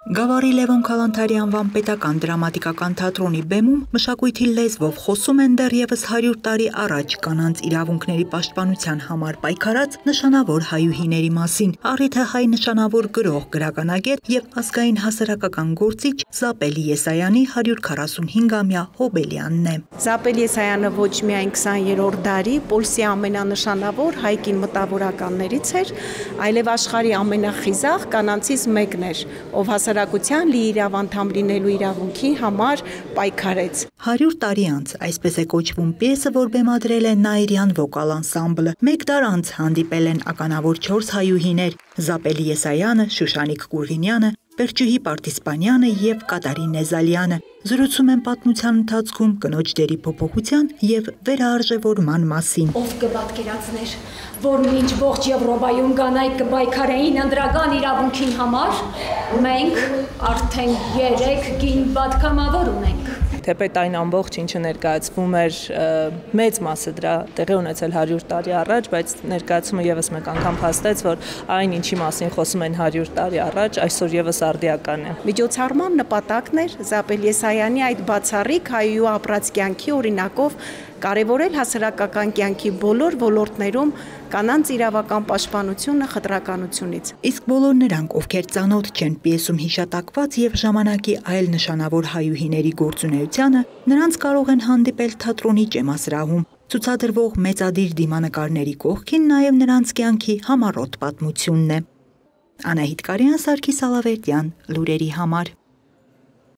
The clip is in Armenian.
Գավառի Լևոն Քալանթարի անվան պետական դրամատիկական թատրոնի բեմում մշակույթի լեզվով խոսում են դեռևս 100 տարի առաջ կանանց իրավունքների պաշտպանության համար պայքարած նշանավոր հայուհիների մասին։ Առիթը հայ նշանավոր գրող, գրականագետ եւ ազգային հասարակական գործիչ Զապելի Եսայանի 145-ամյա հոբելյանն է։ Զապելի Եսայանը ոչ միայն 20-րդ դարի Պոլսի ամենանշանավոր հայ կին մտավորականներից էր, այլև աշխարհի ամենախիզախ կանանցից մեկն էր, ով հասարակության լիիրավ անդամ լինելու իրավունքի համար պայքարեց։ 100 տարի անց, այսպես է կոչվում պիեսը, որ բեմադրել է Նաիրյան վոկալ անսամբլը։ Մեկ դար անց հանդիպել են ականավոր 4 հայուհիներ՝ Զապելի Եսայանը, Շուշանիկ Կուրգինյանը, Պերճուհի Պարտիսպանյանը եւ Կատարին Նեզալյանը։ Զրուցում են պատմության ընթացքում կնոջ դերի փոփոխության եւ վերարժևորման մասին։ Ով կպատկերացներ, որ մինչ ողջ Եվրոպայում կանայք կպայքարեին ընտրական իրավունքին համար, մենք արդեն 3 կին պատգամավոր ունենք։ Թեպետ այն ամբողջ ինչը ներկայացվում էր մեծ մասը դրա տեղի ունեցել 100 տարի առաջ, բայց ներկայացումը եւս մեկ անգամ փաստեց, որ այն ինչի մասին խոսում են 100 տարի առաջ, այսօր եւս արդիական է։ Միջոցառման նպատակն էր Զապելի Եսայանի այդ բացառիկ հայու ապրած կյանքի օրինակով կարևորել հասարակական կյանքի բոլոր ոլորտներում կանանց իրավական պաշտպանությունը խտրականությունից։ Իսկ բոլոր նրանք, ովքեր ծանոթ չեն պիեսում հիշատակված եւ ժամանակի այլ նշանավոր հայուհիների գործունեությանը, նրանց կարող են հանդիպել թատրոնի ճեմասրահում, ցուցադրվող մեծադիր դիմանկարների կողքին նաեւ նրանց կյանքի համառոտ պատմությունն է։ Անահիտ Կարյան, Սարգիս Ալավերդյան, լուրերի համար։